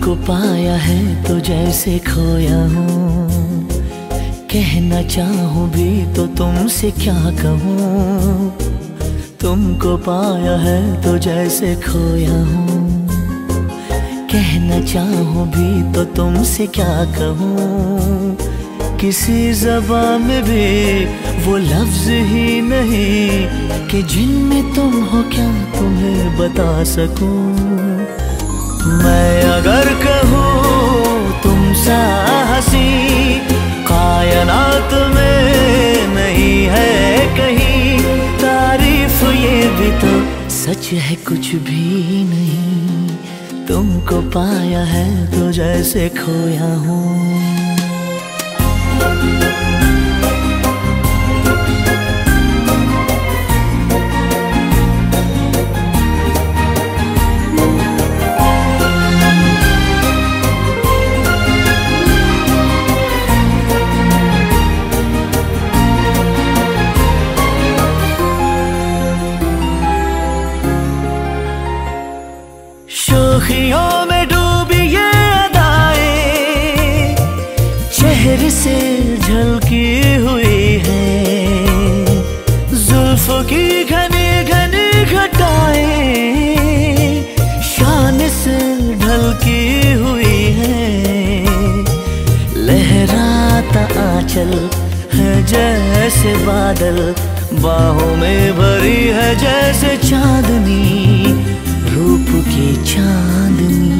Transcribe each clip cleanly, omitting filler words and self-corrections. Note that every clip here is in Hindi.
तुमको पाया है तो जैसे खोया हूँ, कहना चाहूँ भी तो तुमसे क्या कहूँ। तुमको पाया है तो जैसे खोया हूँ, कहना चाहूँ भी तो तुमसे क्या कहूँ। किसी ज़बान में भी वो लफ्ज़ ही नहीं कि जिनमें तुम हो क्या तुम्हें बता सकूँ। मैं अगर कहूँ तुम सा हंसी कायनात में नहीं है कहीं, तारीफ ये भी तो सच है कुछ भी नहीं। तुमको पाया है तो जैसे खोया हूँ। शोखियों में डूबी ये अदाएं चेहरे से झलकी हुई है, जुल्फों की घनी घनी घटाएं शान से ढलकी हुई है। लहराता आंचल है जैसे बादल, बाहों में भरी है जैसे चांदनी, रूप की चांदनी।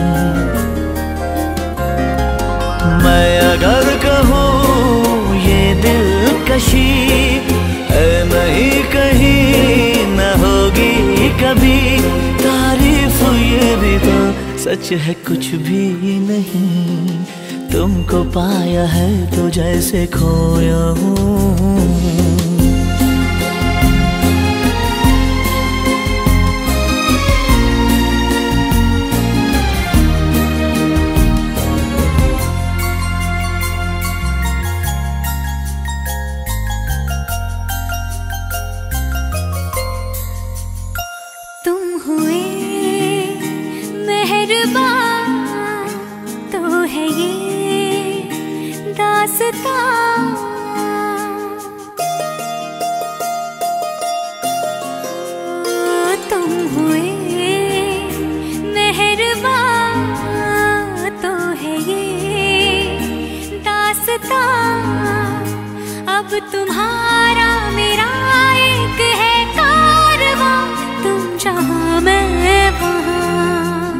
मैं अगर कहूँ ये दिलकशी है नहीं कहीं न होगी कभी, तारीफ ये भी तो सच है कुछ भी नहीं। तुमको पाया है तो जैसे खोया हूँ। तुम हुए मेहरबान तो है ये दास्तां। अब तुम्हारा मेरा एक है कारवां, तुम जहाँ मैं वहाँ।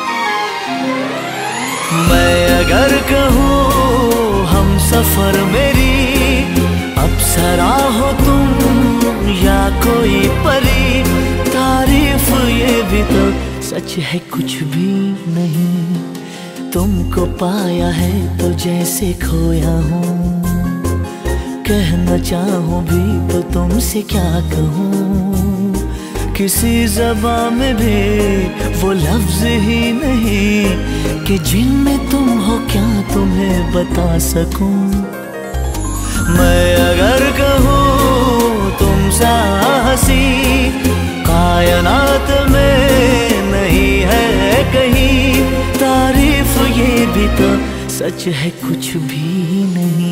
मैं अगर कहूँ हम सफर मेरी अप्सरा हो तुम या कोई परी, तारीफ ये भी तो सच है कुछ भी नहीं। तुमको पाया है तो जैसे खोया हूँ, कहना चाहूँ भी तो तुमसे क्या कहूँ। किसी ज़बान में भी वो लफ्ज़ ही नहीं कि जिनमें तुम हो क्या तुम्हें बता सकूँ। मैं अगर कहूँ तुम सा हंसी कायनात में नहीं है कहीं, तारीफ ये भी तो सच है कुछ भी नहीं।